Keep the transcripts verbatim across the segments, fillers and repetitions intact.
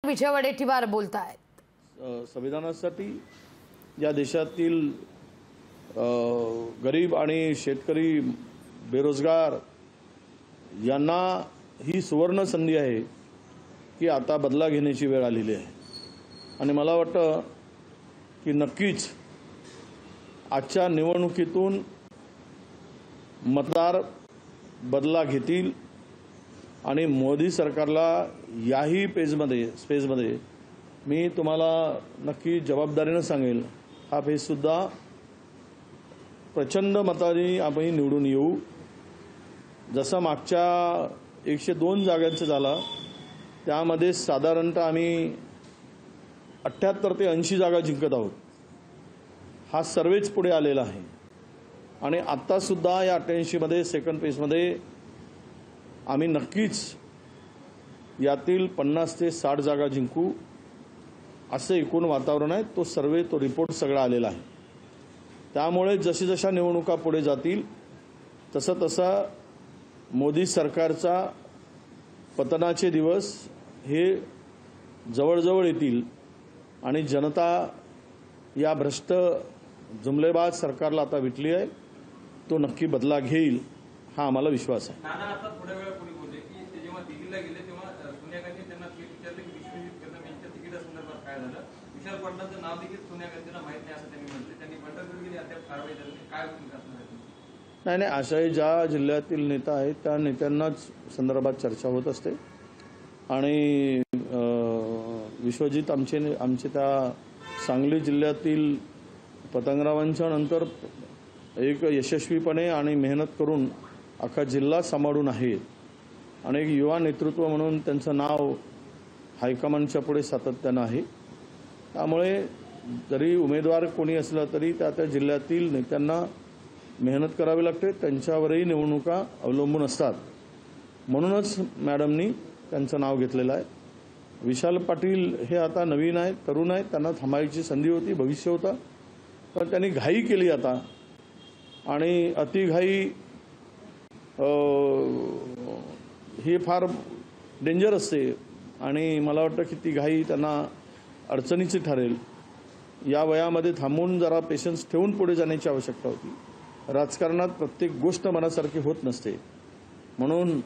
विजय वडेट्टीवार बोलतायत। संविधानासाठी या देशातील गरीब आणि शेतकरी बेरोजगार यांना ही सुवर्ण संधी आहे की आता बदला घेण्याची वेळ आलेली आहे आणि मला वाटतं की नक्कीच आजच्या निवडणुकीतून मतदार बदला घेतील आणि मोदी सरकारला याही पेजमध्ये स्पेसमध्ये मी तुम्हाला नक्की जबाबदारीने सांगेल, हा पेजसुद्धा प्रचंड मताने आपण निवडून येऊ। जसं मागच्या एकशे दोन जागांचं झालं त्यामध्ये साधारणतः आम्ही अठ्ठ्याहत्तर ते ऐंशी जागा जिंकत आहोत। हा सर्वेच पुढे आलेला आहे आणि आत्तासुद्धा या अठ्ठ्याऐंशीमध्ये सेकंड पेजमध्ये आम्ही नक्कीच यातील पन्नास ते साठ जागा जिंकू असं एकूण वातावरण आहे। तो सर्वे तो रिपोर्ट सगळा आलेला आहे। त्यामुळे जशी जशा निवडणुका पुढे जातील तसं तसं मोदी सरकारचा पतनाचे दिवस हे जवळजवळ येतील आणि जनता या भ्रष्ट जुमलेबाज सरकारला आता विटली आहे, तो नक्की बदला घेईल हा आम्हाला विश्वास आहे। नाना आता थोड्या वेळा पूर्वी बोलले की ते जेव्हा दिल्लीला गेले तेव्हा सोनिया गांधी त्यांना विचारले की विश्वजित कदम यांच्या तिकिटासंदर्भात काय झालं। विशाल पाटलांचं नाव देखील सोनिया गांधींना माहीत नाही असं त्यांनी म्हटले। त्यांनी पंढरपूर गेली अद्याप कारवाई झाली काय भूमिका असणार आहे? नाही नाही अशाही ज्या जिल्ह्यातील नेता आहेत त्या नेत्यांनाच संदर्भात चर्चा होत असते आणि विश्वजित आमचे आमचे त्या सांगली जिल्ह्यातील पतंगरावांच्या नंतर एक यशस्वीपणे आणि मेहनत करून अख्खा जिल्हा सांभाळून आहेत आणि एक युवा नेतृत्व म्हणून त्यांचं नाव हायकमांडच्या पुढे सातत्यानं आहे। त्यामुळे जरी उमेदवार कोणी असला तरी त्या त्या जिल्ह्यातील नेत्यांना मेहनत करावी लागते, त्यांच्यावरही निवडणुका अवलंबून असतात। म्हणूनच मॅडमनी त्यांचं नाव घेतलेलं आहे। विशाल पाटील हे आता नवीन आहेत, तरुण आहेत, त्यांना थांबायची संधी होती, भविष्य होता, पण त्यांनी घाई केली आता आणि अतिघाई ही फार डेंजर असते आणि मला वाटतं की ती घाई त्यांना अडचणीची ठरेल। या वयामध्ये थांबून जरा पेशन्स ठेवून पुढे जाण्याची आवश्यकता होती। राजकारणात प्रत्येक गोष्ट मनासारखी होत नसते, म्हणून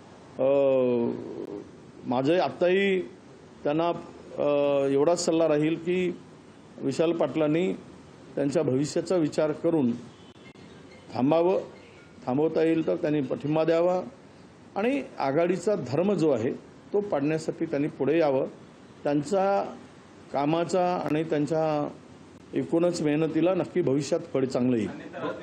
माझे आत्ताही त्यांना एवढाच सल्ला राहील की विशाल पाटलांनी त्यांच्या भविष्याचा विचार करून थांबावं, थांबवता येईल तर त्यांनी पाठिंबा द्यावा आणि आघाडीचा धर्म जो आहे तो पाडण्यासाठी त्यांनी पुढे यावं। त्यांचा कामाचा आणि त्यांच्या एकूणच मेहनतीला नक्की भविष्यात फळ चांगलं येईल।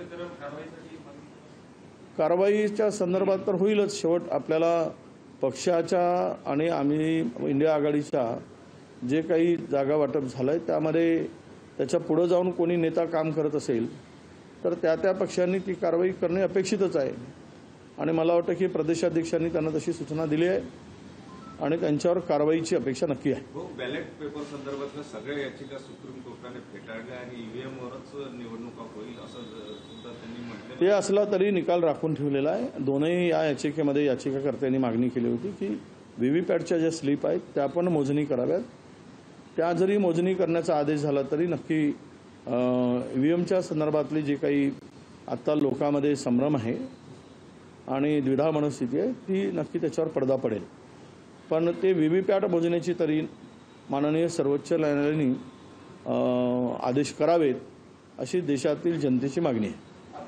कारवाईच्या संदर्भात तर होईलच। शेवट आपल्याला पक्षाच्या आणि आम्ही इंडिया आघाडीच्या जे काही जागा वाटप झालं आहे त्यामध्ये त्याच्या पुढे जाऊन कोणी नेता काम करत असेल तर त्या त्या पक्षांनी ती कारवाई करणे अपेक्षितच आहे आणि मला वाटतं की प्रदेशाध्यक्षांनी त्यांना तशी सूचना दिली आहे आणि त्यांच्यावर कारवाईची अपेक्षा नक्की आहे। हो, बॅलेट पेपर संदर्भातल्या सगळ्या याचिका सुप्रीम कोर्टाने फेटाळल्या आणि ईव्हीएमवरच निवडणुका होईल असं सुद्धा त्यांनी म्हटलं। ते असला तरी निकाल राखून ठेवलेला आहे। दोनही या याचिकेमध्ये याचिकाकर्त्यांनी मागणी केली होती की व्हीव्हीपॅटच्या ज्या स्लिप आहेत त्या पण मोजणी कराव्यात। त्या जरी मोजणी करण्याचा आदेश झाला तरी नक्की ईव्हीएमच्या संदर्भातली जी काही आत्ता लोकांमध्ये संभ्रम आहे आणि द्विधा मनस्थिती आहे ती नक्की त्याच्यावर पडदा पडेल। पण ते व्हीव्हीपॅट मोजण्याची तरी माननीय सर्वोच्च न्यायालयाने आदेश करावेत अशी देशातील जनतेची मागणी आहे।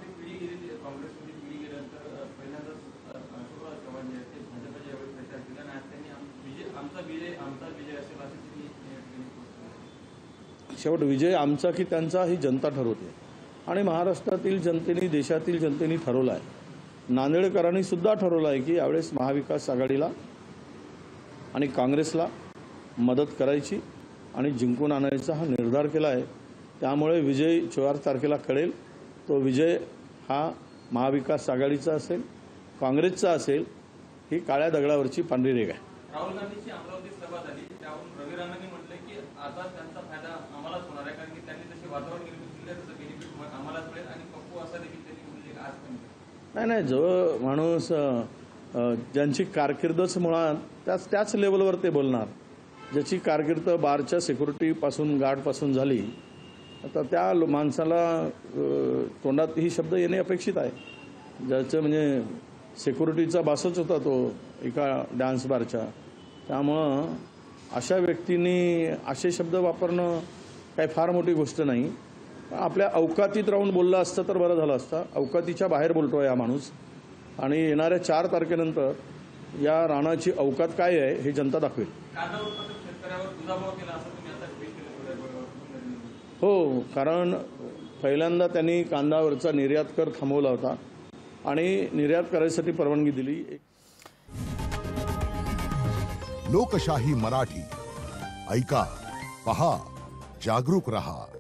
शेवट विजय आमचा की त्यांचा ही जनता ठरवते आणि महाराष्ट्रातील जनतेने देशातील जनतेने ठरवलं आहे। नांदेडकरांनी सुद्धा ठरवलं आहे की यावेळेस महाविकास आघाडीला आणि काँग्रेसला मदत करायची आणि जिंकून आणायचा हा निर्धार केला आहे। त्यामुळे विजय चोवीस तारखेला कळेल। तो विजय हा महाविकास आघाडीचा असेल, काँग्रेसचा असेल, ही काळ्या दगडावरची पांढरी रेघ आहे। राहुल गांधींची अमरावती सभा झाली त्यावरून रवी राणांनी म्हटलं की आता त्यांचा फायदा आम्हालाच होणार आहे कारण की त्यांनी तशी वातावरण निर्मिती केली आहे त्याचं बेनिफिट आम्हालाच मिळेल आणि पप्पू असा देखील त्यांनी उल्लेख आज पण नाही नाही जो माणूस ज्यांची कारकिर्दच मुळात त्याच त्याच लेवलवर ते बोलणार। ज्याची कारकीर्द बारच्या सिक्युरिटीपासून गार्डपासून झाली, आता त्या लो- माणसाला अ, तोंडात ही शब्द येणे अपेक्षित आहे. ज्याचं म्हणजे सिक्युरिटीचा बासच होता तो एका डान्स बारच्या. त्यामुळं अशा व्यक्तींनी असे शब्द वापरणं काही फार मोठी गोष्ट नाही. आपल्या अवकातीत राहून बोललं असतं तर बरं झालं असतं. अवकातीच्या बाहेर बोलतो आहे हा माणूस आणि येणाऱ्या चार तारखेनंतर या राणाची अवकात काय आहे हे जनता दाखवेल. कांदा उत्पादक शेतकऱ्यावर दुजाभाव केला असं तुम्ही आता ट्विट केलं. हो, कारण पहिल्यांदा त्यांनी कांद्यावरचा निर्यात कर थांबवला होता आणि निर्यात करायसाठी परवानगी दिली. लोकशाही मराठी ऐका, पहा, जागरूक रहा.